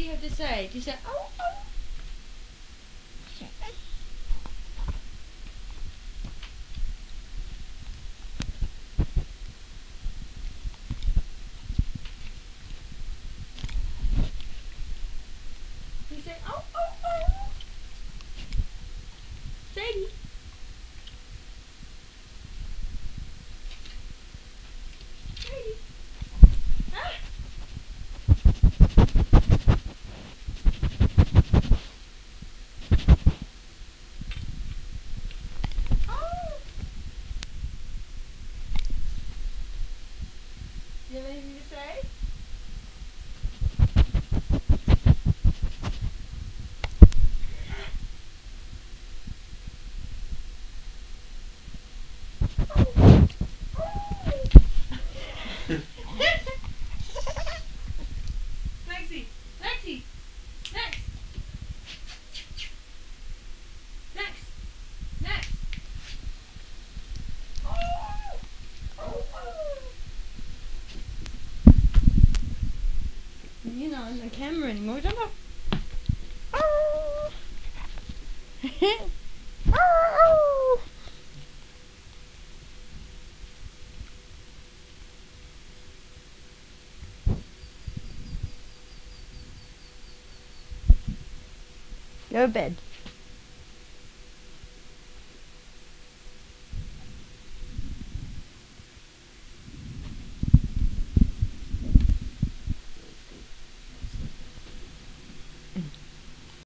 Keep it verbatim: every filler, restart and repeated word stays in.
you have to say? Do you say, oh, oh? You say, oh, oh, oh. Sadie. Sadie. Ah. Oh. Do you have anything to say? Lexi, Lexi, next, next, next. Oh, oh, oh. You're not on the camera anymore, jump up. Oh. Oh. Go to bed.